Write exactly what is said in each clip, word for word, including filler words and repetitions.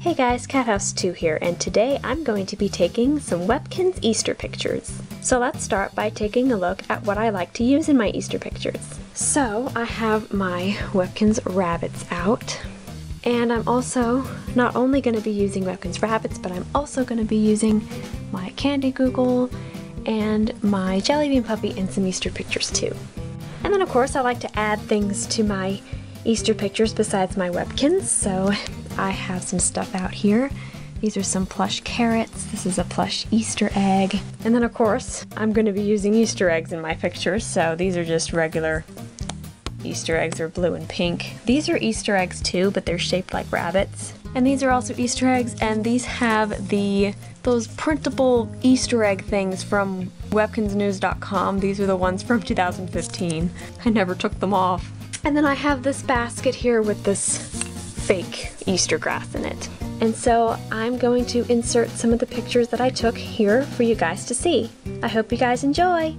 Hey guys, Cathouse two here, and today I'm going to be taking some Webkinz Easter pictures. So let's start by taking a look at what I like to use in my Easter pictures. So I have my Webkinz rabbits out, and I'm also not only going to be using Webkinz rabbits, but I'm also going to be using my Candy Google and my Jelly Bean Puppy in some Easter pictures too. And then of course I like to add things to my Easter pictures besides my Webkinz, so I have some stuff out here. These are some plush carrots. This is a plush Easter egg. And then of course, I'm going to be using Easter eggs in my pictures, so these are just regular Easter eggs. They're blue and pink. These are Easter eggs too, but they're shaped like rabbits. And these are also Easter eggs, and these have the those printable Easter egg things from Webkinz news dot com. These are the ones from two thousand fifteen. I never took them off. And then I have this basket here with this fake Easter grass in it. And so I'm going to insert some of the pictures that I took here for you guys to see. I hope you guys enjoy!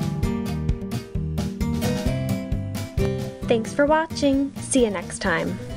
Thanks for watching! See you next time!